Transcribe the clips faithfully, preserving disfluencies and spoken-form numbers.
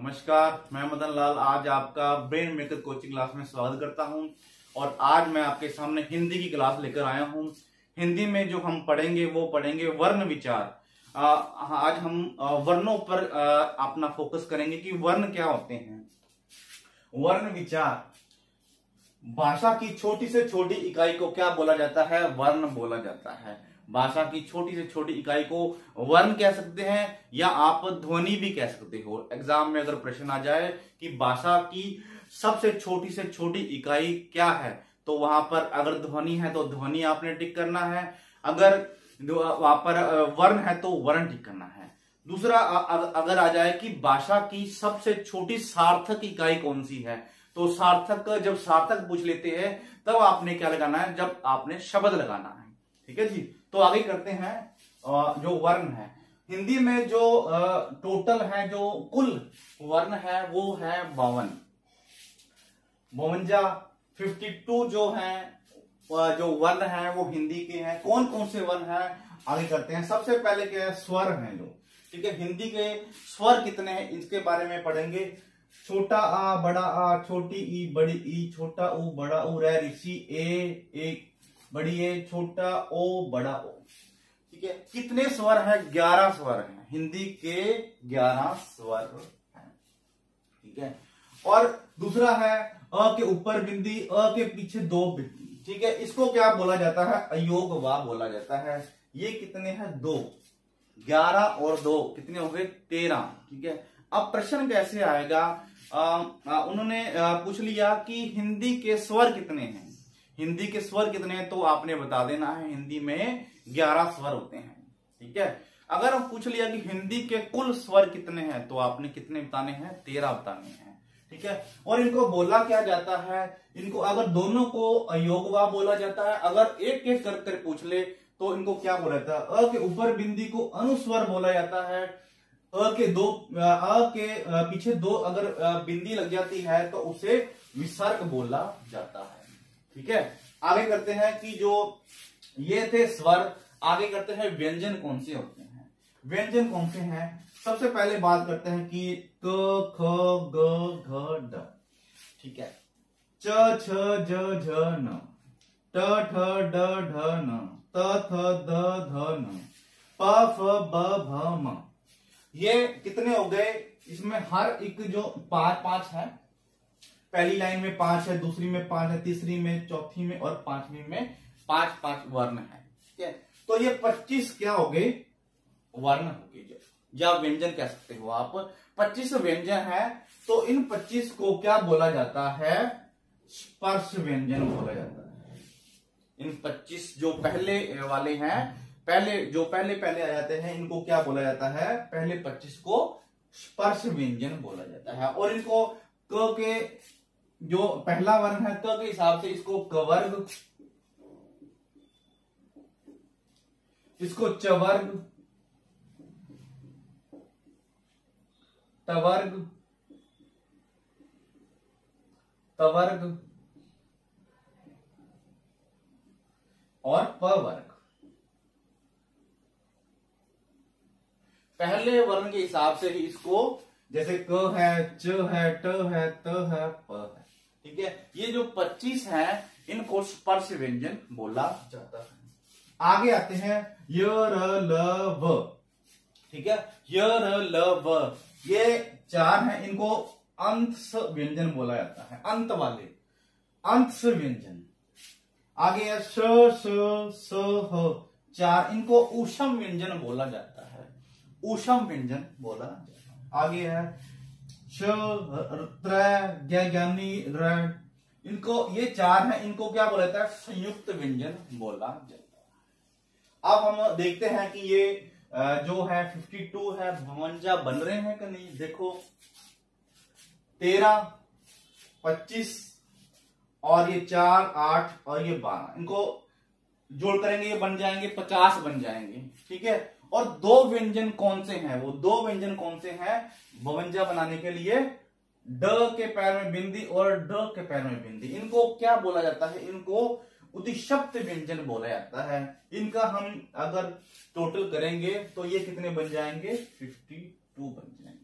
नमस्कार, मैं मदन लाल आज आपका ब्रेन मेकर कोचिंग क्लास में स्वागत करता हूं। और आज मैं आपके सामने हिंदी की क्लास लेकर आया हूं। हिंदी में जो हम पढ़ेंगे वो पढ़ेंगे वर्ण विचार। आ, आज हम वर्णों पर आ, अपना फोकस करेंगे कि वर्ण क्या होते हैं। वर्ण विचार, भाषा की छोटी से छोटी इकाई को क्या बोला जाता है? वर्ण बोला जाता है। भाषा की छोटी से छोटी इकाई को वर्ण कह सकते हैं या आप ध्वनि भी कह सकते हो। एग्जाम में अगर प्रश्न आ जाए कि भाषा की सबसे छोटी से छोटी इकाई क्या है, तो वहां पर अगर ध्वनि है तो ध्वनि आपने टिक करना है, अगर वहां पर वर्ण है तो वर्ण टिक करना है। दूसरा, अगर आ जाए कि भाषा की सबसे छोटी सार्थक इकाई कौन सी है, तो सार्थक, जब सार्थक पूछ लेते हैं तब आपने क्या लगाना है? जब आपने शब्द लगाना है। ठीक है जी। तो आगे करते हैं। जो वर्ण है हिंदी में, जो टोटल है, जो कुल वर्ण है वो है बावन बवंजा फिफ्टी टू जो है जो वर्ण है वो हिंदी के हैं। कौन कौन से वर्ण है आगे करते हैं। सबसे पहले क्या है? स्वर है जो। ठीक है, हिंदी के स्वर कितने हैं इसके बारे में पढ़ेंगे। छोटा आ, बड़ा आ, छोटी ई, बड़ी ई, छोटा ऊ, बड़ा ऊ, रै, ऋषि, ए, एक, बड़ी ए, छोटा ओ, बड़ा ओ। ठीक है, कितने स्वर है? ग्यारह स्वर हैं। हिंदी के ग्यारह स्वर हैं। ठीक है, और दूसरा है अ के ऊपर बिंदी, अ के पीछे दो बिंदी। ठीक है, इसको क्या बोला जाता है? अयोग वा बोला जाता है। ये कितने हैं? दो। ग्यारह और दो कितने हो गए? तेरह। ठीक है, अब प्रश्न कैसे आएगा? आ, आ, उन्होंने आ, पूछ लिया कि हिंदी के स्वर कितने हैं। हिंदी के स्वर कितने हैं तो आपने बता देना है। हिंदी में ग्यारह स्वर होते हैं। ठीक है, अगर हम पूछ लिया कि हिंदी के कुल स्वर कितने हैं तो आपने कितने बताने हैं? तेरह बताने हैं। ठीक है, और इनको बोला क्या जाता है? इनको अगर दोनों को अयोगवा बोला जाता है। अगर एक एक कर कर पूछ ले तो इनको क्या बोला जाता है? अ के ऊपर बिंदी को अनुस्वर बोला जाता है। अ के दो अ के पीछे दो अगर बिंदी लग जाती है तो उसे विसर्ग बोला जाता है। ठीक है, आगे करते हैं कि जो ये थे स्वर। आगे करते हैं व्यंजन कौन से होते हैं। व्यंजन कौन से हैं? सबसे पहले बात करते हैं कि क, ख, ग, घ, ड। ठीक है, च, छ, ज, झ, न, ट, ठ, ड, ढ, न, त, थ, द, ध, न, प, फ, ब, भ, म। ये कितने हो गए? इसमें हर एक जो पांच पांच है, पहली लाइन में पांच है, दूसरी में पांच है, तीसरी में, चौथी में और पांचवी में पांच पांच वर्ण है। ठीक है, तो ये पच्चीस क्या हो गए? वर्ण हो गए, या व्यंजन कह सकते हो आप। पच्चीस व्यंजन है, तो इन पच्चीस को क्या बोला जाता है? स्पर्श व्यंजन बोला जाता है। इन पच्चीस जो पहले वाले हैं, पहले जो पहले पहले आ जाते हैं, इनको क्या बोला जाता है? पहले पच्चीस को स्पर्श व्यंजन बोला जाता है। और इनको क के जो पहला वर्ण है क के हिसाब से इसको कवर्ग, इसको चवर्ग, तवर्ग, तवर्ग और पवर्ग। पहले वर्ण के हिसाब से ही इसको, जैसे क है, च है, ट है, त है, प है। ठीक है, ये जो पच्चीस है इनको स्पर्श व्यंजन बोला जाता है। आगे आते हैं य, र, ल, व। ठीक है, य, र, ल, व ये चार हैं, इनको अंत व्यंजन बोला जाता है। अंत वाले अंत व्यंजन। आगे है श, स, स, ह, चार, इनको ऊष्म व्यंजन बोला जाता है। ऊष्म व्यंजन बोला जाता है। आगे है श, त्र, ज्ञानी, र, इनको, ये चार हैं, इनको क्या बोला जाता है? संयुक्त व्यंजन बोला जाता है। अब हम देखते हैं कि ये जो है बावन है, भवंजा बन रहे हैं कि नहीं। देखो, तेरह, पच्चीस और ये चार, आठ और ये बारह, इनको जोड़ करेंगे ये बन जाएंगे पचास बन जाएंगे। ठीक है, और दो व्यंजन कौन से हैं? वो दो व्यंजन कौन से हैं बवंजा बनाने के लिए? ड के पैर में बिंदी और ड के पैर में बिंदी। इनको क्या बोला जाता है? इनको उदिशप्त व्यंजन बोला जाता है। इनका हम अगर टोटल करेंगे तो ये कितने बन जाएंगे? बावन बन जाएंगे।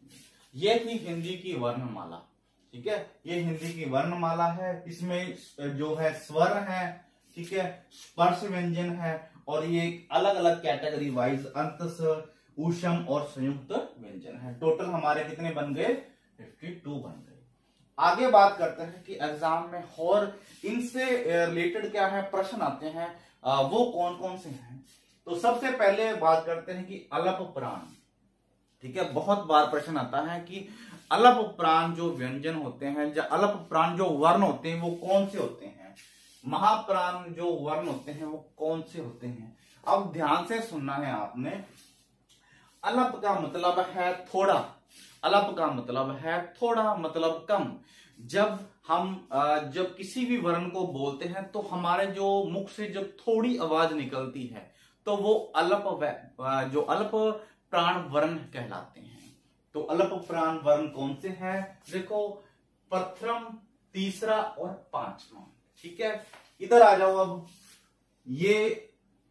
ये थी हिंदी की वर्णमाला। ठीक है, ये हिंदी की वर्णमाला है। इसमें जो है स्वर है, ठीक है, स्पर्श व्यंजन है, और ये अलग अलग कैटेगरी वाइज अंत, ऊष्म और संयुक्त व्यंजन है। टोटल हमारे कितने बन गए? बावन बन गए। आगे बात करते हैं कि एग्जाम में और इनसे रिलेटेड क्या है प्रश्न आते हैं, वो कौन कौन से हैं। तो सबसे पहले बात करते हैं कि अलप प्राण। ठीक है, बहुत बार प्रश्न आता है कि अलप प्राण जो व्यंजन होते हैं, या अलप प्राण जो वर्ण होते हैं वो कौन से होते हैं, महाप्राण जो वर्ण होते हैं वो कौन से होते हैं। अब ध्यान से सुनना है आपने। अलप का मतलब है थोड़ा, अलप का मतलब है थोड़ा, मतलब कम। जब हम जब किसी भी वर्ण को बोलते हैं तो हमारे जो मुख से जब थोड़ी आवाज निकलती है तो वो अलप, जो अलप प्राण वर्ण कहलाते हैं। तो अलप प्राण वर्ण कौन से हैं? देखो, प्रथम, तीसरा और पांचवा। ठीक है, इधर आ जाओ। अब ये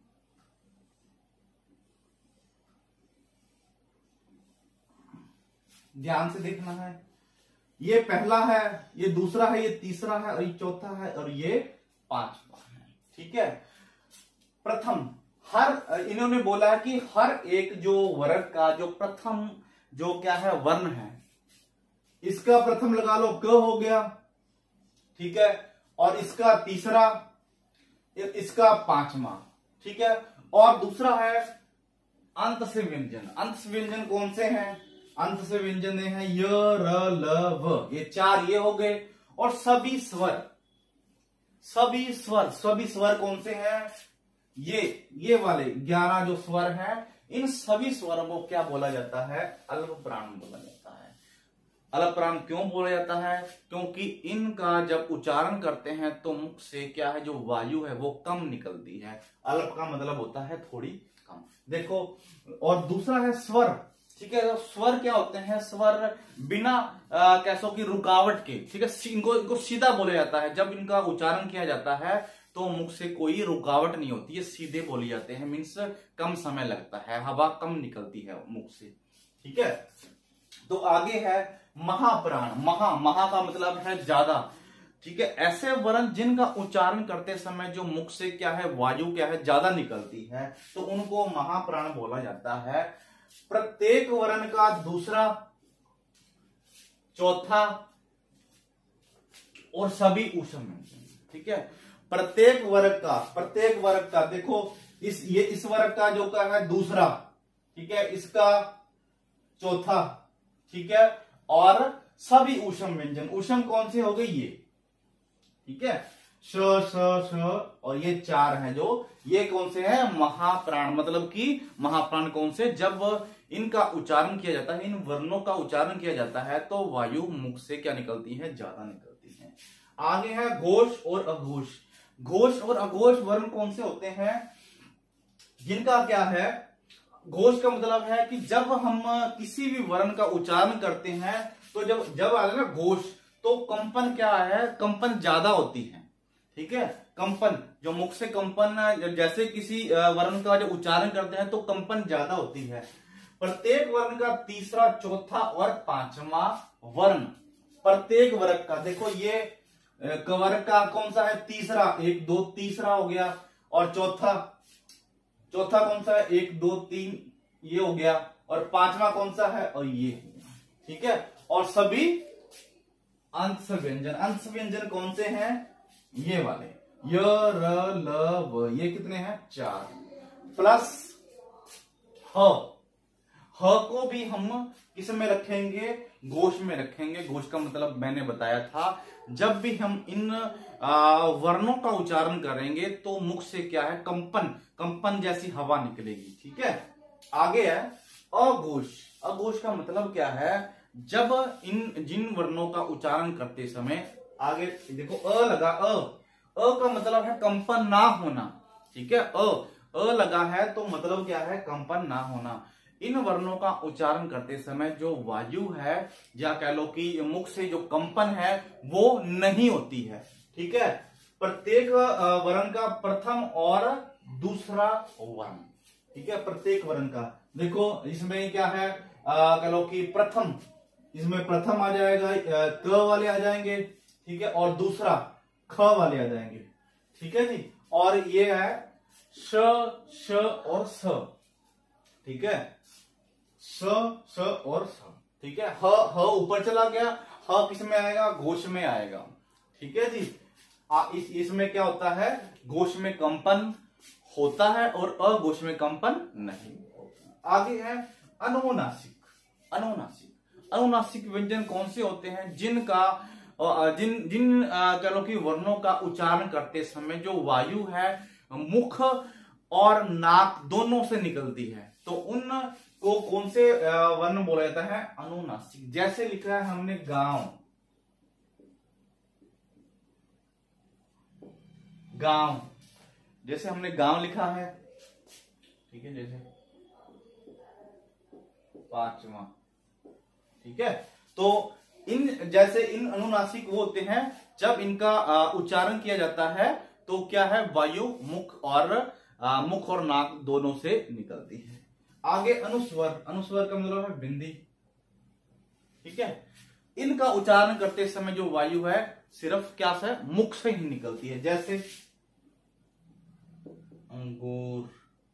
ध्यान से देखना है। ये पहला है, ये दूसरा है, ये तीसरा है, और ये चौथा है, और ये पांचवा है। ठीक है, प्रथम, हर इन्होंने बोला है कि हर एक जो वर्ग का जो प्रथम जो क्या है वर्ण है, इसका प्रथम लगा लो क हो गया। ठीक है, और इसका तीसरा, इसका पांचवा। ठीक है, और दूसरा है अंत से व्यंजन। अंत से व्यंजन कौन से हैं? अंत से व्यंजन है य, र, ल, व, ये चार ये हो गए। और सभी स्वर, सभी स्वर, सभी स्वर कौन से हैं? ये ये वाले ग्यारह जो स्वर हैं, इन सभी स्वरों को क्या बोला जाता है? अलप प्राण बोला जाता है। अलप प्राण क्यों बोला जाता है? क्योंकि इनका जब उच्चारण करते हैं तो मुख से क्या है, जो वायु है वो कम निकलती है। अलप का मतलब होता है थोड़ी कम। देखो, और दूसरा है स्वर। ठीक है, तो स्वर क्या होते हैं? स्वर बिना कैसों की रुकावट के, ठीक है, इनको इनको सीधा बोला जाता है। जब इनका उच्चारण किया जाता है तो मुख से कोई रुकावट नहीं होती है, सीधे बोले जाते हैं। मीन्स कम समय लगता है, हवा कम निकलती है मुख से। ठीक है, तो आगे है महाप्राण। महा, महा का मतलब है ज्यादा। ठीक है, ऐसे वर्ण जिनका उच्चारण करते समय जो मुख से क्या है, वायु क्या है, ज्यादा निकलती है, तो उनको महाप्राण बोला जाता है। प्रत्येक वर्ण का दूसरा, चौथा और सभी ऊष्म व्यंजन। ठीक है, प्रत्येक वर्ग का, प्रत्येक वर्ग का देखो, इस ये इस वर्ग का जो का है दूसरा, ठीक है, इसका चौथा, ठीक है, और सभी ऊष्म व्यंजन। ऊष्म कौन से हो गए? ये। ठीक है, श, श, श, और ये चार हैं जो, ये कौन से हैं? महाप्राण। मतलब कि महाप्राण कौन से? जब इनका उच्चारण किया जाता है, इन वर्णों का उच्चारण किया जाता है तो वायु मुख से क्या निकलती है? ज्यादा निकलती है। आगे है घोष और अघोष। घोष और अघोष वर्ण कौन से होते हैं? जिनका क्या है, घोष का मतलब है कि जब हम किसी भी वर्ण का उच्चारण करते हैं तो जब जब आ ना घोष, तो कंपन क्या है? कंपन ज्यादा होती है। ठीक है, कंपन, जो मुख से कंपन, जैसे किसी वर्ण का जब उच्चारण करते हैं तो कंपन ज्यादा होती है। प्रत्येक वर्ण का तीसरा, चौथा और पांचवा वर्ण, प्रत्येक वर्ग का, देखो ये वर्ग का कौन सा है? तीसरा, एक दो तीसरा हो गया, और चौथा, चौथा कौन सा है? एक दो तीन, ये हो गया, और पांचवा कौन सा है? और ये। ठीक है, और सभी अंश व्यंजन। अंश व्यंजन कौन से हैं? ये वाले, य, र, ल, व, ये कितने हैं? चार, प्लस ह। ह को भी हम किस में रखेंगे? घोष में रखेंगे। घोष का मतलब मैंने बताया था, जब भी हम इन वर्णों का उच्चारण करेंगे तो मुख से क्या है? कंपन, कंपन जैसी हवा निकलेगी। ठीक है, आगे है अघोष। अघोष का मतलब क्या है? जब इन जिन वर्णों का उच्चारण करते समय, आगे देखो अ लगा, अ अ का मतलब है कंपन ना होना। ठीक है, अ अ लगा है तो मतलब क्या है? कंपन ना होना। इन वर्णों का उच्चारण करते समय जो वायु है, या कह लो कि मुख से जो कंपन है वो नहीं होती है। ठीक है, प्रत्येक वर्ण का प्रथम और दूसरा वर्ण। ठीक है, प्रत्येक वर्ण का देखो, इसमें क्या है? कह लो कि प्रथम, इसमें प्रथम आ जाएगा क वाले आ जाएंगे, ठीक है, और दूसरा ख वाले आ जाएंगे, ठीक है जी। और ये है श, श और स, ठीक है, स, स और स, ठीक है। ह ह ऊपर चला गया, ह किस में आएगा, घोष में आएगा, ठीक है जी। आ, इस इसमें क्या होता है, घोष में कंपन होता है और अघोष में कंपन नहीं होता। आगे है अनुनासिक। अनुनासिक अनुनासिक व्यंजन कौन से होते हैं, जिनका जिन जिन कह लो कि वर्णों का उच्चारण करते समय जो वायु है मुख और नाक दोनों से निकलती है, तो उन को कौन से वर्ण बोला जाता है, अनुनासिक। जैसे लिखा है हमने गांव, गांव, जैसे हमने गांव लिखा है, ठीक है, जैसे पांचवा, ठीक है। तो इन जैसे इन अनुनासिक वो होते हैं जब इनका उच्चारण किया जाता है तो क्या है, वायु मुख और आ, मुख और नाक दोनों से निकलती है। आगे अनुस्वर। अनुस्वर का मतलब है बिंदी, ठीक है। इनका उच्चारण करते समय जो वायु है सिर्फ क्या से, मुख से ही निकलती है। जैसे अंगूर,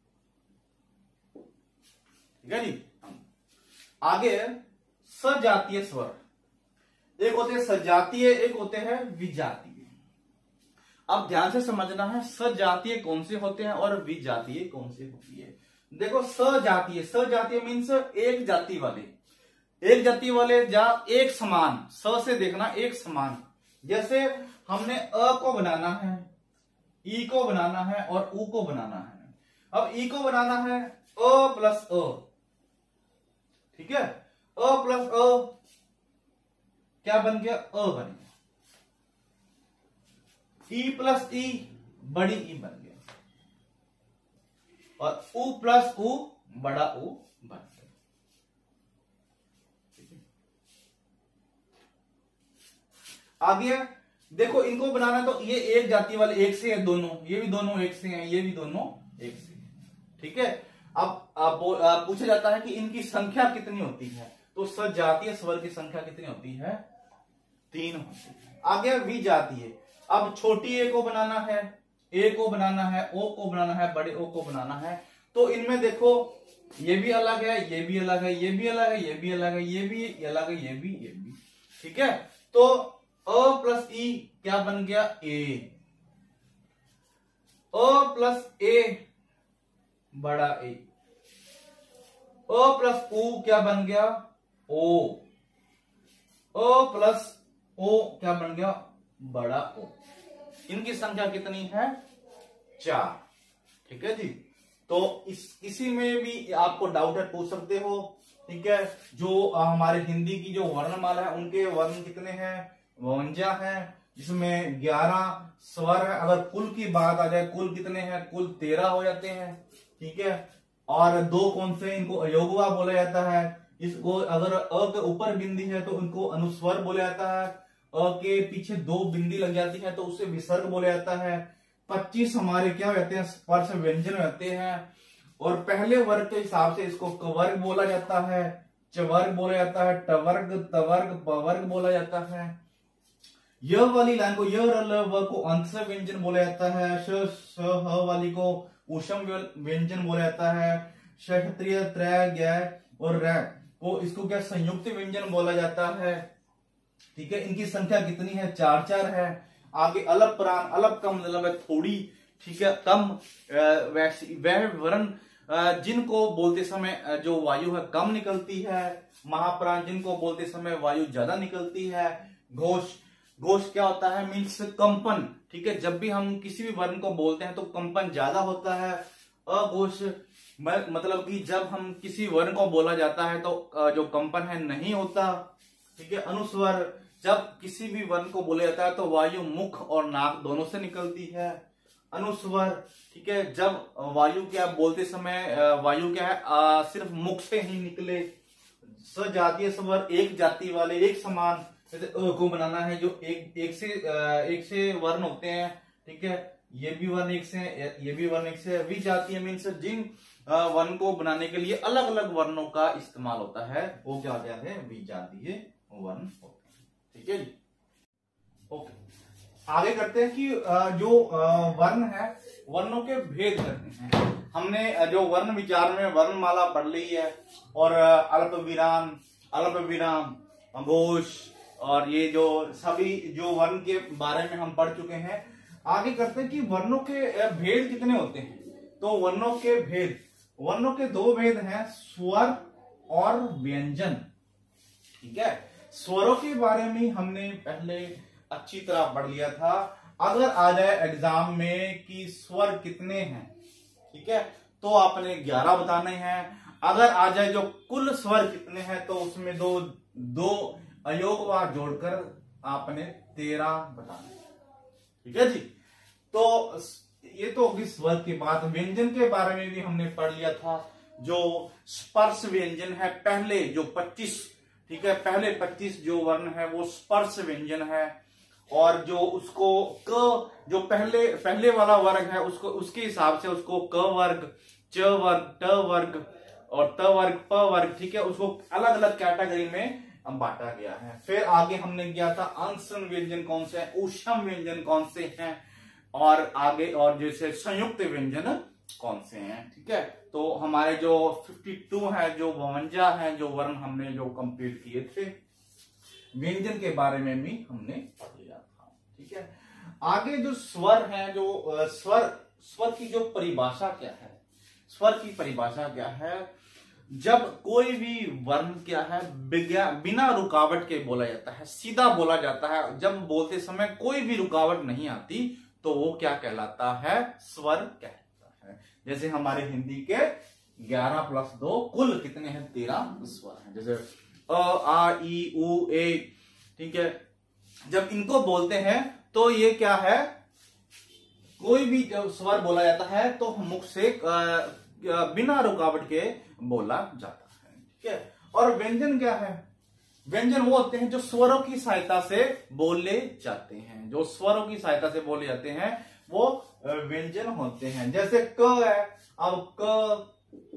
ठीक है जी। आगे सजातीय स्वर, एक होते हैं सजातीय, एक होते हैं विजातीय। अब ध्यान से समझना है, सजातीय कौन से होते हैं और विजातीय कौन से होती है। देखो सजातीय, सजातीय मीन्स एक जाति वाले, एक जाति वाले जा एक समान, स से देखना एक समान। जैसे हमने अ को बनाना है, ई को बनाना है और उ को बनाना है। अब ई को बनाना है अ प्लस अ, ठीक है, अ प्लस अ क्या बन गया, अ बन गया। ई प्लस ई बड़ी ई बन गया, और उ प्लस उ बड़ा उ बन गया, ठीक है। आगे देखो इनको बनाना, तो ये एक जाति वाले एक से है दोनों, ये भी दोनों एक से हैं, ये भी दोनों एक से हैं, ठीक है। अब आप पूछा जाता है कि इनकी संख्या कितनी होती है, तो सजातीय स्वर की संख्या कितनी होती है, तीन होती है। आगे विजातीय। अब छोटी ए को बनाना है, ए को बनाना है, ओ को बनाना है, बड़े ओ को बनाना है, तो इनमें देखो ये भी अलग है, ये भी अलग है, ये भी अलग है, ये भी अलग है, ये भी अलग है, ये भी ये भी, ठीक है। तो अ प्लस ई क्या बन गया, ए, अ प्लस ए बड़ा ए, अ प्लस उ क्या बन गया, ओ, अ प्लस ओ क्या बन गया, बड़ा ओ। इनकी संख्या कितनी है, चार, ठीक है जी। तो इस इसी में भी आपको डाउट है, पूछ सकते हो, ठीक है। जो हमारे हिंदी की जो वर्णमाला है उनके वर्ण कितने हैं, बवंजा है, जिसमें ग्यारह स्वर है। अगर कुल की बात आ जाए, कुल कितने हैं, कुल तेरह हो जाते हैं, ठीक है। और दो कौन से, इनको अयोगवा बोला जाता है। इसको अगर अ के ऊपर बिंदी है तो उनको अनुस्वर बोला जाता है, अ के पीछे दो बिंदी लग जाती है तो उसे विसर्ग बोला जाता है। पच्चीस हमारे क्या होते हैं, स्पर्श व्यंजन होते हैं, और पहले वर्ग के हिसाब से इसको कवर्ग बोला जाता है, चवर्ग बोला जाता है, टवर्ग, तवर्ग, पवर्ग बोला जाता है। य वाली लाइन को य र व को अंत से व्यंजन बोला जाता है। श स ह वाली को उषम व्यंजन बोला जाता है। क्षत्रिय, त्रय, ज्ञ और र को इसको क्या संयुक्त व्यंजन बोला जाता है, ठीक है। इनकी संख्या कितनी है, चार चार है। आगे अलप प्राण, अलप का मतलब है थोड़ी, ठीक है, कम। वह वर्ण जिनको बोलते समय जो वायु है कम निकलती है। महाप्राण जिनको बोलते समय वायु ज्यादा निकलती है। घोष, घोष क्या होता है, मीन्स कंपन, ठीक है। जब भी हम किसी भी वर्ण को बोलते हैं तो कंपन ज्यादा होता है। अघोष मतलब कि जब हम किसी वर्ण को बोला जाता है तो जो कंपन है नहीं होता, ठीक है। अनुस्वर, जब किसी भी वर्ण को बोला जाता है तो वायु मुख और नाक दोनों से निकलती है। अनुस्वर, ठीक है, जब वायु क्या बोलते समय वायु क्या है आ, सिर्फ मुख से ही निकले। सजातीय स्वर, एक जाति वाले एक समान, जैसे अ को बनाना है जो एक एक से एक से वर्ण होते हैं, ठीक है। ये भी वर्ण एक से, ये भी वर्ण एक से। विजातीय मीन्स जिन वर्ण को बनाने के लिए अलग अलग वर्णों का इस्तेमाल होता है, वो क्या क्या है, विजातीय वर्ण होते हैं। ठीक है जी, ओके। आगे करते हैं कि जो वर्ण है, वर्णों के भेद करते हैं। हमने जो वर्ण विचार में वर्णमाला पढ़ ली है, और अल्प विराम, अल्प विराम, घोष, और ये जो सभी जो वर्ण के बारे में हम पढ़ चुके हैं। आगे करते हैं कि वर्णों के भेद कितने होते हैं। तो वर्णों के भेद, वर्णों के दो भेद हैं, स्वर और व्यंजन। ठीक है, स्वरों के बारे में हमने पहले अच्छी तरह पढ़ लिया था। अगर आ जाए एग्जाम में कि स्वर कितने हैं, ठीक है, तो आपने ग्यारह बताने हैं। अगर आ जाए जो कुल स्वर कितने हैं, तो उसमें दो दो अयोगवार जोड़कर आपने तेरह बताने हैं। ठीक है जी, तो ये तो होगी स्वर की बात। व्यंजन के बारे में भी हमने पढ़ लिया था। जो स्पर्श व्यंजन है, पहले जो पच्चीस, ठीक है, पहले पच्चीस जो वर्ण है वो स्पर्श व्यंजन है। और जो उसको क, जो पहले पहले वाला वर्ग है, उसको उसके हिसाब से उसको क वर्ग, च वर्ग, ट वर्ग और त वर्ग, प वर्ग, ठीक है, उसको अलग अलग कैटेगरी में बांटा गया है। फिर आगे हमने किया था अंशन व्यंजन कौन से हैं, ऊष्म व्यंजन कौन से हैं, और आगे और जैसे संयुक्त व्यंजन कौन से हैं। ठीक है, तो हमारे जो बावन है, जो बवंजा है, जो वर्ण हमने जो कंप्लीट किए थे, व्यंजन के बारे में भी हमने पढ़ लिया था। ठीक है, आगे जो स्वर है, जो स्वर स्वर की जो परिभाषा क्या है, स्वर की परिभाषा क्या है। जब कोई भी वर्ण क्या है बिना रुकावट के बोला जाता है, सीधा बोला जाता है, जब बोलते समय कोई भी रुकावट नहीं आती, तो वो क्या कहलाता है, स्वर कहलाता है। जैसे हमारे हिंदी के ग्यारह प्लस दो कुल कितने हैं, तेरह स्वर हैं। जैसे अ, आ, ई, उ, ए, ठीक है, जब इनको बोलते हैं तो ये क्या है, कोई भी जब स्वर बोला जाता है तो मुख से बिना रुकावट के बोला जाता है। ठीक है, और व्यंजन क्या है, व्यंजन वो होते हैं जो स्वरों की सहायता से बोले जाते हैं, जो स्वरों की सहायता से बोले जाते हैं वो व्यंजन होते हैं। जैसे क है, अब क,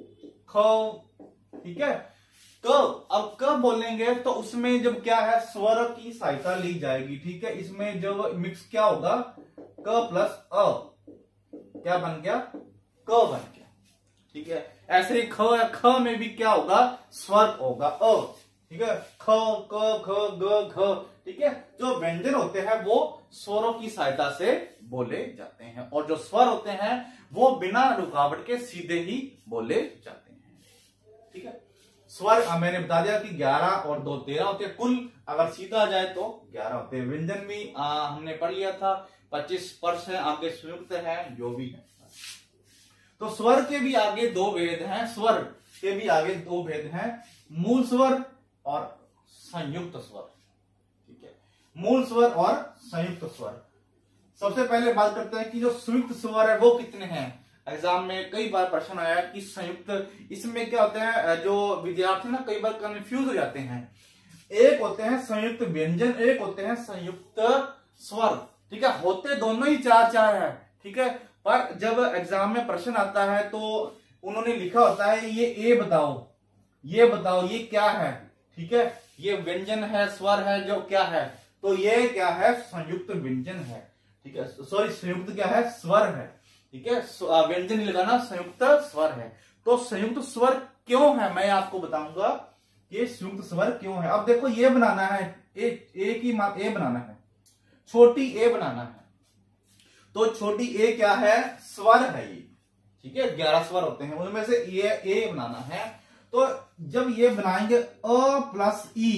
ख, ठीक है, क, अब क बोलेंगे तो उसमें जब क्या है, स्वर की सहायता ली जाएगी। ठीक है, इसमें जो मिक्स क्या होगा, क प्लस अ, क्या बन गया, क बन गया। ठीक है, ऐसे ही ख, ख में भी क्या होगा, स्वर होगा अ। ठीक है, ख, क, ख, ग, घ। ठीक है, जो व्यंजन होते हैं वो स्वरों की सहायता से बोले जाते हैं, और जो स्वर होते हैं वो बिना रुकावट के सीधे ही बोले जाते हैं। ठीक है, स्वर मैंने बता दिया कि ग्यारह और दो तेरह होते हैं, कुल अगर सीधा आ जाए तो ग्यारह होते हैं। व्यंजन भी आ, हमने पढ़ लिया था, पच्चीस स्पर्श है, आगे संयुक्त है, जो भी है। तो स्वर के भी आगे दो भेद हैं, स्वर के भी आगे दो भेद हैं, मूल स्वर और संयुक्त स्वर। ठीक है, मूल स्वर और संयुक्त स्वर। सबसे पहले बात करते हैं कि जो संयुक्त स्वर है वो कितने हैं। एग्जाम में कई बार प्रश्न आया कि संयुक्त, इसमें क्या होता है, जो विद्यार्थी ना कई बार कंफ्यूज हो जाते हैं। एक होते हैं संयुक्त व्यंजन, एक होते हैं संयुक्त स्वर। ठीक है, होते दोनों ही चार चार है। ठीक है, पर जब एग्जाम में प्रश्न आता है तो उन्होंने लिखा होता है ये ए बताओ, ये बताओ ये क्या है। ठीक है, ये व्यंजन है, स्वर है, जो क्या है, तो ये क्या है, संयुक्त व्यंजन है। ठीक है, सॉरी संयुक्त क्या है, स्वर है। ठीक है, व्यंजन नहीं लगाना, संयुक्त स्वर है। तो संयुक्त स्वर क्यों है, मैं आपको बताऊंगा ये संयुक्त स्वर क्यों है। अब देखो, ये बनाना है ए, ए की मान ए बनाना है, छोटी ए बनाना है, तो छोटी ए क्या है, स्वर है ये। ठीक है, ग्यारह स्वर होते हैं, उनमें से ये ए बनाना है। तो जब ये बनाएंगे अ प्लस ई,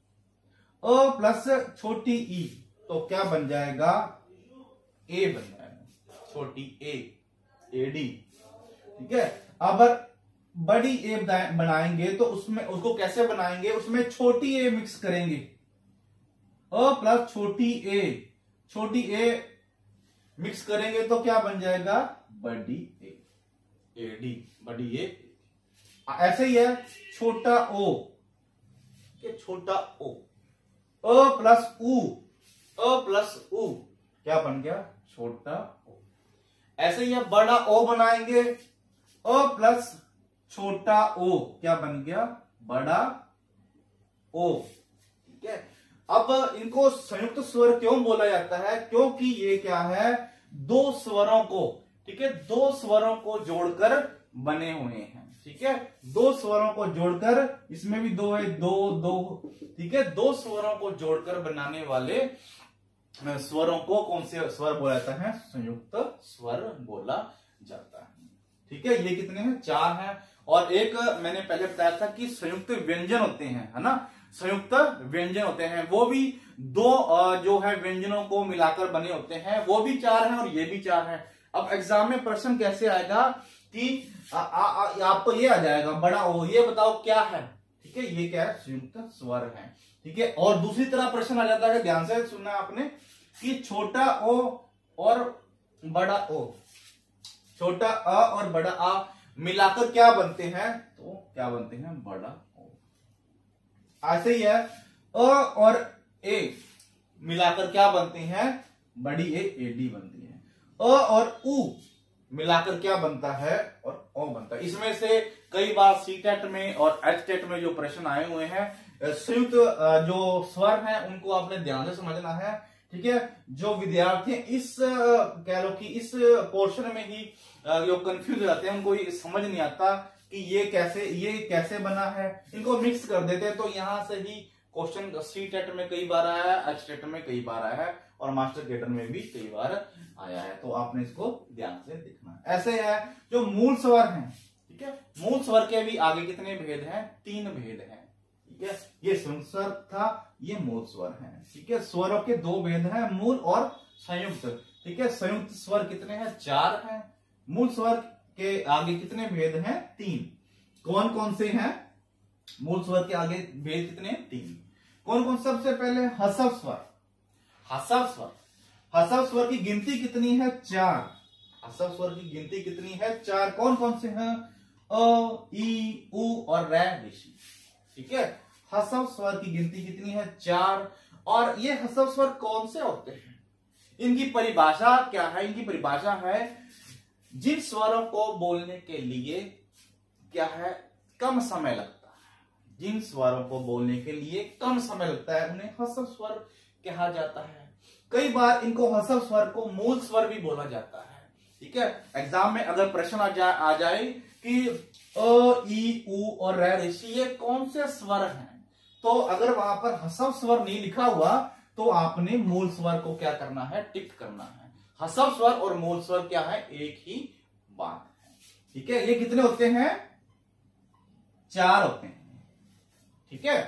अ प्लस छोटी ई, तो क्या बन जाएगा, ए बन जाएगा, छोटी ए, एडी। ठीक है, अब बड़ी ए बनाएंगे तो उसमें उसको कैसे बनाएंगे, उसमें छोटी ए मिक्स करेंगे, अ प्लस छोटी ए, छोटी ए मिक्स करेंगे तो क्या बन जाएगा, बड़ी ए, एडी, बड़ी ए। ऐसे ही है छोटा ओ, छोटा ओ, अ प्लस उ, अ प्लस उ, क्या बन गया, छोटा ओ। ऐसे ही है बड़ा ओ बनाएंगे, अ प्लस छोटा ओ, क्या बन गया, बड़ा ओ। ठीक है, अब इनको संयुक्त स्वर क्यों बोला जाता है? क्योंकि ये क्या है, दो स्वरों को, ठीक है, दो स्वरों को जोड़कर बने हुए हैं, ठीक है, दो स्वरों को जोड़कर, इसमें भी दो है, दो दो, ठीक है, दो स्वरों को जोड़कर बनाने वाले स्वरों को कौन से स्वर बोला जाता है? संयुक्त स्वर बोला जाता है, ठीक है। ये कितने हैं? चार हैं। और एक मैंने पहले बताया था कि संयुक्त व्यंजन होते हैं, है ना, संयुक्त व्यंजन होते हैं, वो भी दो जो है व्यंजनों को मिलाकर बने होते हैं, वो भी चार हैं और ये भी चार हैं। अब एग्जाम में प्रश्न कैसे आएगा कि आ, आ, आ, आपको ये आ जाएगा बड़ा ओ, ये बताओ क्या है, ठीक है, ये क्या है? संयुक्त स्वर है, ठीक है। और दूसरी तरह प्रश्न आ जाता है, ध्यान से सुनना आपने, कि छोटा ओ और बड़ा ओ, छोटा अ और बड़ा आ मिलाकर क्या बनते हैं? तो क्या बनते हैं? बड़ा ओ। ऐसे ही है, अ और ए मिलाकर क्या बनते हैं? बड़ी ए, एडी बनती है। अ और उ मिलाकर क्या बनता है? और ओ बनता है। इसमें से कई बार सी टेट में और एच टेट में जो प्रश्न आए हुए हैं, संयुक्त जो स्वर हैं उनको आपने ध्यान से समझना है, ठीक है। जो विद्यार्थी इस कह लो कि इस पोर्शन में ही जो कंफ्यूज हो जाते हैं, उनको ये समझ नहीं आता कि ये कैसे ये कैसे बना है, इनको मिक्स कर देते हैं। तो यहां से ही क्वेश्चन सी टेट में कई बार आया है, एच टेट में कई बार आया है और मास्टर केटर में भी कई बार आया है। तो आपने इसको ध्यान से देखना है। ऐसे है जो मूल स्वर हैं, ठीक है, मूल स्वर के भी आगे कितने भेद हैं? तीन भेद हैं, ठीक है। ये संयुक्त स्वर था, ये मूल स्वर है, ठीक है। स्वरों के दो भेद हैं, मूल और संयुक्त, ठीक है। संयुक्त स्वर कितने हैं? चार हैं। मूल स्वर के आगे कितने भेद हैं? तीन। कौन कौन से हैं? मूल स्वर के आगे भेद कितने? तीन। कौन कौन? सबसे पहले हसव स्वर। हसव स्वर, हसव स्वर की गिनती कितनी है? चार। हसव स्वर की गिनती कितनी है? चार। कौन कौन से हैं? अ, ई, उ और रै, ऋषि, ठीक है। हसव स्वर की गिनती कितनी है? चार। और ये हसव स्वर कौन से होते हैं? इनकी परिभाषा क्या है? इनकी परिभाषा है जिन स्वरों को बोलने के लिए क्या है? कम समय लगता है। जिन स्वरों को बोलने के लिए कम समय लगता है उन्हें हसव स्वर कहा जाता है। कई बार इनको हसव स्वर को मूल स्वर भी बोला जाता है, ठीक है। एग्जाम में अगर प्रश्न आ, जा, आ जाए कि अ, ई, उ और रै, ऋषि ये कौन से स्वर हैं, तो अगर वहां पर हसव स्वर नहीं लिखा हुआ तो आपने मूल स्वर को क्या करना है? टिक करना है। हसव स्वर और मूल स्वर क्या है? एक ही बात है, ठीक है। ये कितने होते हैं? चार होते हैं, ठीक है।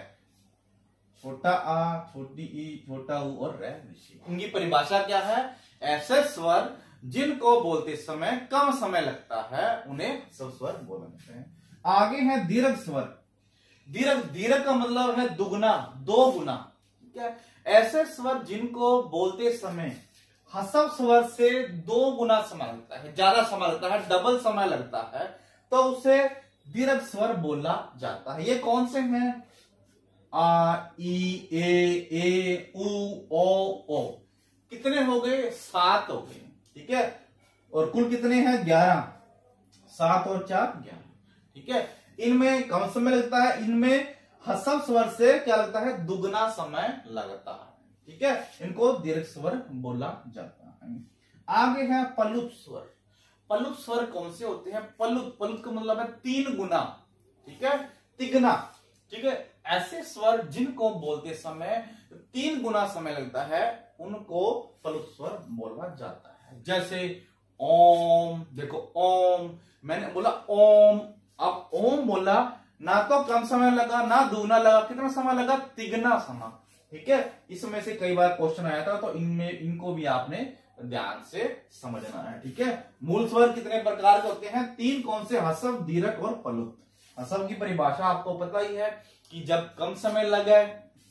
छोटा आ, छोटी ई, छोटा उ और रै, ऋषि। इनकी परिभाषा क्या है? ऐसे स्वर जिनको बोलते समय कम समय लगता है उन्हें हसव स्वर बोला जाता है। आगे है दीर्घ स्वर। दीर्घ, दीर्घ का मतलब है दुगना, दो गुना, ठीक है। ऐसे स्वर जिनको बोलते समय हसव स्वर से दो गुना समय लगता है, ज्यादा समय लगता है, डबल समय लगता है, तो उसे दीर्घ स्वर बोला जाता है। ये कौन से हैं? आ, ई, ए, ए, उ, ओ, ओ। कितने हो गए? सात हो गए, ठीक है। और कुल कितने हैं? ग्यारह। सात और चार ग्यारह, ठीक है। इनमें कम समय लगता है, इनमें हसव स्वर से क्या लगता है? दुगना समय लगता है, ठीक है। इनको दीर्घ स्वर बोला जाता है। आगे है पलुत स्वर। पलुत स्वर कौन से होते हैं? पलुत, पलुत का मतलब है तीन गुना, ठीक है, तिगना, ठीक है। ऐसे स्वर जिनको बोलते समय तीन गुना समय लगता है उनको पलुत स्वर बोला जाता है। जैसे ओम, देखो ओम, मैंने बोला ओम, अब ओम बोला, ना तो कम समय लगा ना दुगना लगा, कितना समय लगा? तिगना समय, ठीक है। इसमें से कई बार क्वेश्चन आया था, तो इनमें इनको भी आपने ध्यान से समझना है, ठीक है। मूल स्वर कितने प्रकार के होते हैं? तीन। कौन से? हसव, दीर्घ और पलुत। हसव की परिभाषा आपको पता ही है कि जब कम समय लगे,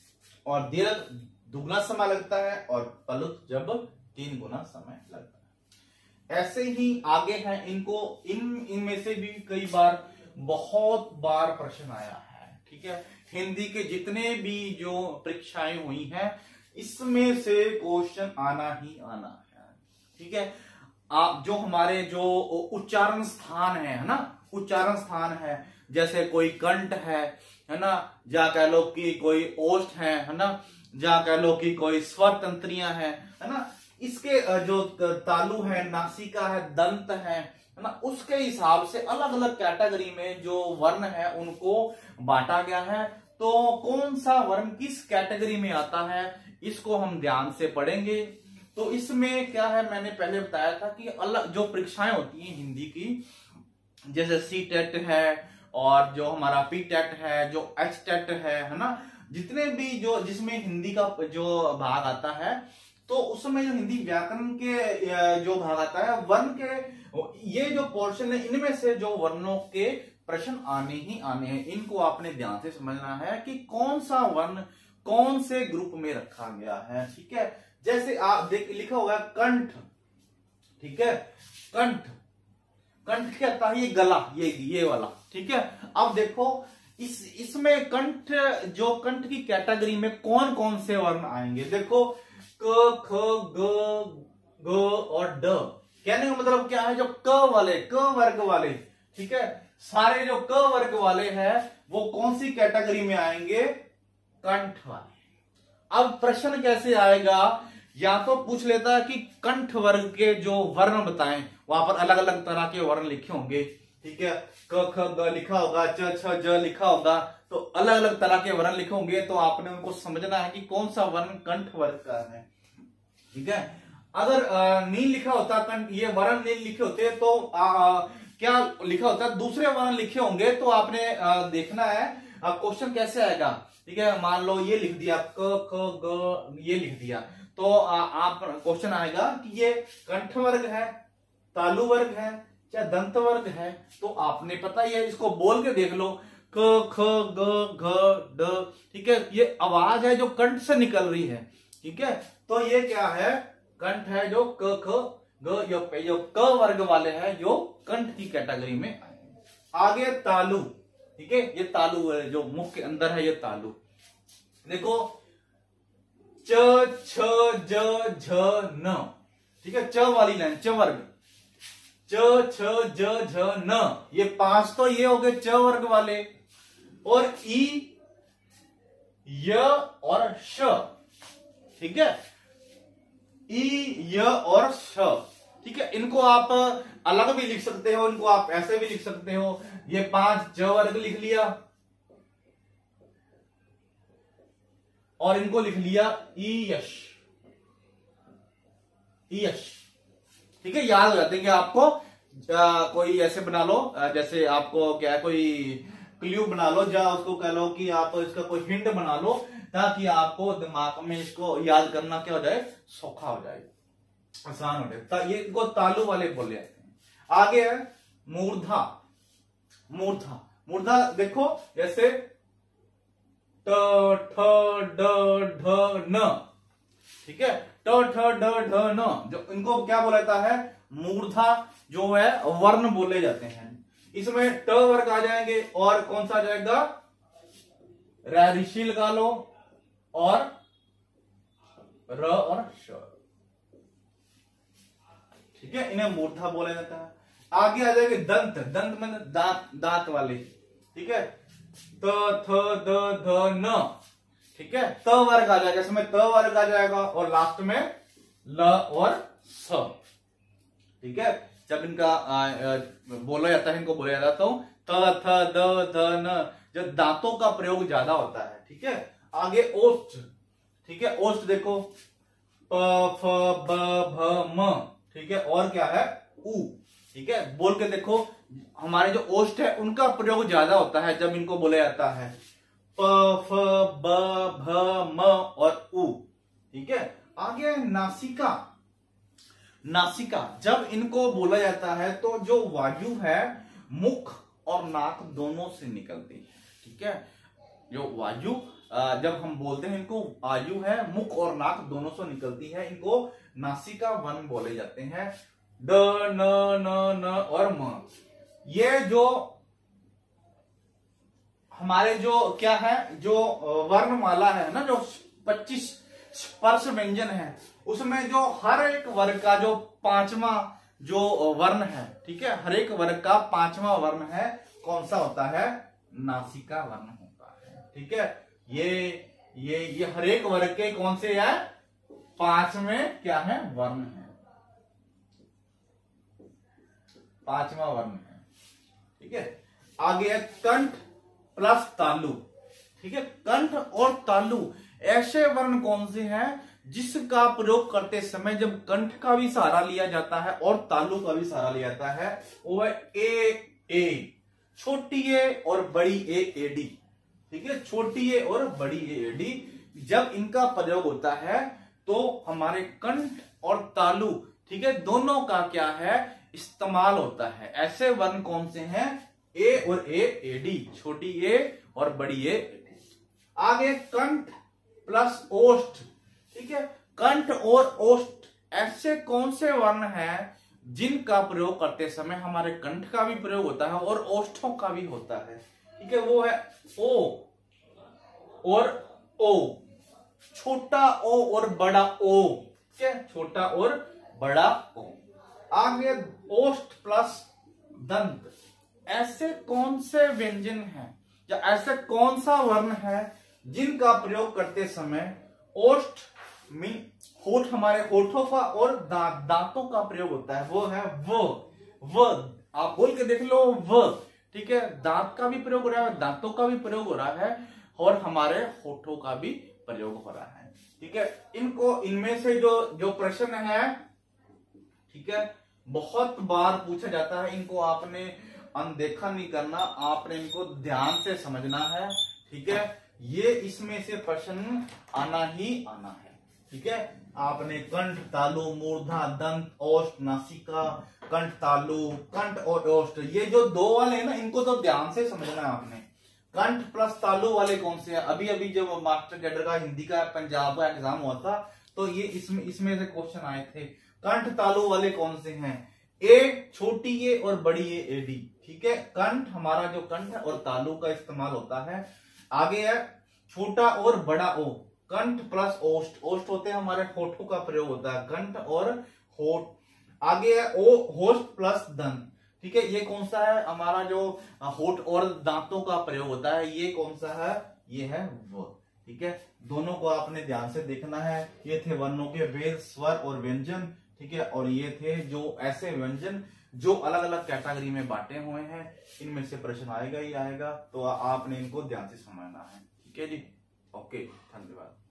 और दीर्घ दुगना समय लगता है, और पलुत जब तीन गुना समय लगता है। ऐसे ही आगे हैं, इनको इन इनमें से भी कई बार बहुत बार प्रश्न आया है, ठीक है। हिंदी के जितने भी जो परीक्षाएं हुई हैं इसमें से क्वेश्चन आना ही आना है, ठीक है। आप जो हमारे जो उच्चारण स्थान है, है ना, उच्चारण स्थान है, जैसे कोई कंठ है है ना, या कह लो कि कोई ओष्ठ है है ना, जहाँ कह लो कि कोई स्वर तंत्रियां हैं, है ना, इसके जो तालु है, नासिका है, दंत है, है ना, उसके हिसाब से अलग अलग कैटेगरी में जो वर्ण है उनको बांटा गया है। तो कौन सा वर्ण किस कैटेगरी में आता है इसको हम ध्यान से पढ़ेंगे। तो इसमें क्या है, मैंने पहले बताया था कि अलग जो परीक्षाएं होती हैं हिंदी की, जैसे सी टेट है और जो हमारा पी टेट है, जो एच टेट है है ना, जितने भी जो जिसमें हिंदी का जो भाग आता है, तो उसमें जो हिंदी व्याकरण के जो भाग आता है वर्ण के, ये जो पोर्शन है इनमें से जो वर्णों के प्रश्न आने ही आने हैं। इनको आपने ध्यान से समझना है कि कौन सा वर्ण कौन से ग्रुप में रखा गया है। ठीक है, जैसे आप देख लिखा हुआ है कंठ, ठीक है, कंठ, कंठ क्या था, ये गला, ये ये वाला, ठीक है। अब देखो इस इसमें कंठ, जो कंठ की कैटेगरी में कौन कौन से वर्ण आएंगे, देखो क, ख, ग, ग और ड। कहने का मतलब क्या है, जो क वाले, क वर्ग वाले, ठीक है, सारे जो क वर्ग वाले हैं वो कौन सी कैटेगरी में आएंगे, कंठ वाले। अब प्रश्न कैसे आएगा, या तो पूछ लेता है कि कंठ वर्ग के जो वर्ण बताएं, वहां पर अलग अलग तरह के वर्ण लिखे होंगे, ठीक है, क ख ग लिखा होगा, च छ ज लिखा होगा, तो अलग अलग तरह के वर्ण लिखे होंगे, तो आपने उनको समझना है कि कौन सा वर्ण कंठ वर्ग का है। ठीक है, अगर नील लिखा होता, कंठ, ये वर्ण नील लिखे होते तो आ, आ, क्या लिखा होता, दूसरे वर्ण लिखे होंगे, तो आपने आ, देखना है क्वेश्चन कैसे आएगा। ठीक है, मान लो ये लिख दिया, क ख ग ये लिख दिया, तो आ, आप क्वेश्चन आएगा कि ये कंठ वर्ग है, तालु वर्ग है, चाहे दंत वर्ग है, तो आपने पता ही है, इसको बोल के देख लो, क ख ग घ ड, ठीक है, ये आवाज है जो कंठ से निकल रही है। ठीक है, तो ये क्या है, कंठ है, जो क ख ग जो, जो क वर्ग वाले हैं जो कंठ की कैटेगरी में आए। आगे तालु, ठीक है, ये तालु है जो मुख के अंदर है, ये तालु। देखो च छ ज झ न, ठीक है, च वाली लाइन, च वर्ग, च छ ज झ न, ये पांच तो ये हो गए च वर्ग वाले, और ई य और श, ठीक है, ई य और श, ठीक है, इनको आप अलग भी लिख सकते हो, इनको आप ऐसे भी लिख सकते हो, ये पांच च वर्ग लिख लिया और इनको लिख लिया ई यश, ई यश, ठीक है, याद हो जाते हैं आपको। आ, कोई ऐसे बना लो, आ, जैसे आपको क्या है, कोई क्ल्यू बना लो, या उसको कह लो कि आप इसका कोई हिंट बना लो, ताकि आपको दिमाग में इसको याद करना क्या हो जाए, सौखा हो जाए, आसान हो जाए। ये इनको तालु वाले बोले जाते हैं। आगे है मूर्धा, मूर्धा, मूर्धा देखो जैसे ट ठ ड ढ न, ठीक है, ट ठ ड ढ न, जो इनको क्या बोला जाता है, मूर्धा जो है वर्ण बोले जाते हैं। इसमें ट वर्ग आ जाएंगे, और कौन सा आ जाएगा, ऋषि लगा लो, और र और श, ठीक है, इन्हें मूर्धा बोला जाता है। आगे आ जाएंगे दंत, दंत में दांत, दांत वाले, ठीक है, त थ द ध न, ठीक है, त वर्ग आ जाएगा, इसमें त वर्ग आ जाएगा, और लास्ट में ल और स, ठीक है। जब इनका आ, आ, बोला जाता है, इनको बोला जाता है, तो त थ द ध न, जब दांतों का प्रयोग ज्यादा होता है। ठीक है, आगे ओष्ठ, ठीक है, ओष्ठ देखो प फ ब भ म, ठीक है, और क्या है, उ, ठीक है, बोल के देखो, हमारे जो ओष्ठ है उनका प्रयोग ज्यादा होता है जब इनको बोला जाता है, प फ ब भ म और उ, ठीक है। आगे नासिका, नासिका जब इनको बोला जाता है तो जो वायु है मुख और नाक दोनों से निकलती है। ठीक है, जो वायु जब हम बोलते हैं, इनको वायु है मुख और नाक दोनों से निकलती है, इनको नासिका वर्ण बोले जाते हैं। ड न न न और म, ये जो हमारे जो क्या है, जो वर्णमाला है ना, जो पच्चीस स्पर्श व्यंजन है, उसमें जो हर एक वर्ग का जो पांचवा जो वर्ण है, ठीक है, हर एक वर्ग का पांचवा वर्ण है, कौन सा होता है, नासिका वर्ण होता है। ठीक है, ये ये ये हरेक वर्ग के कौन से है, पांचवें क्या है, वर्ण है, पांचवा वर्ण है। ठीक है, आगे है कंठ प्लस तालु। ठीक है, कंठ और तालु ऐसे वर्ण कौन से हैं जिसका प्रयोग करते समय जब कंठ का भी सहारा लिया जाता है और तालु का भी सहारा लिया जाता है, वो है ए ए, छोटी ए और बड़ी ए ए डी। ठीक है, छोटी ए और बड़ी ए ए डी, जब इनका प्रयोग होता है तो हमारे कंठ और तालु, ठीक है, दोनों का क्या है, इस्तेमाल होता है। ऐसे वर्ण कौन से हैं, ए और ए ए डी, छोटी ए और बड़ी ए। आगे कंठ प्लस ओष्ठ। ठीक है, कंठ और ओष्ठ ऐसे कौन से वर्ण हैं जिनका प्रयोग करते समय हमारे कंठ का भी प्रयोग होता है और ओष्ठों का भी होता है। ठीक है, वो है ओ और ओ, छोटा ओ और बड़ा ओ। ठीक है, छोटा और बड़ा ओ। आगे ओष्ठ प्लस दंत, ऐसे कौन से व्यंजन हैं या ऐसे कौन सा वर्ण है जिनका प्रयोग करते समय ओष्ठ में होठ, हमारे होठों का और दांत दांतों का प्रयोग होता है, वो है व व। आप बोल के देख लो व। ठीक है, दांत का भी प्रयोग हो रहा है, दांतों का भी प्रयोग हो रहा है और हमारे होठों का भी प्रयोग हो रहा है। ठीक है, इनको इनमें से जो जो प्रश्न है, ठीक है, बहुत बार पूछा जाता है, इनको आपने अनदेखा नहीं करना, आपने इनको ध्यान से समझना है। ठीक है, ये इसमें से प्रश्न आना ही आना है। ठीक है, आपने कंठ तालु मूर्धा दंत ओष्ठ नासिका, कंठ तालु कंठ और ओष्ठ, ये जो दो वाले हैं ना, इनको तो ध्यान से समझना है आपने। कंठ प्लस तालु वाले कौन से हैं, अभी अभी जब मास्टर कैडर का हिंदी का पंजाब का एग्जाम हुआ था तो ये इसमें इसमें से क्वेश्चन आए थे। कंठ तालु वाले कौन से हैं, ए छोटी ए और बड़ी ए ए डी। ठीक है, कंठ हमारा जो कंठ है और तालु का इस्तेमाल होता है। आगे है छोटा और बड़ा ओ, कंठ प्लस ओष्ठ, ओष्ठ होते हैं हमारे होठों का प्रयोग होता है, कंठ और होठ। आगे है ओ होष्ठ प्लस दंत। ठीक है, ये कौन सा है, हमारा जो होठ और दांतों का प्रयोग होता है, ये कौन सा है, ये है व। ठीक है, दोनों को आपने ध्यान से देखना है। ये थे वर्णों के वेद, स्वर और व्यंजन। ठीक है, और ये थे जो ऐसे व्यंजन जो अलग अलग कैटेगरी में बांटे हुए हैं, इनमें से प्रश्न आएगा ही आएगा, तो आपने इनको ध्यान से समझना है। ठीक है जी, ओके, धन्यवाद।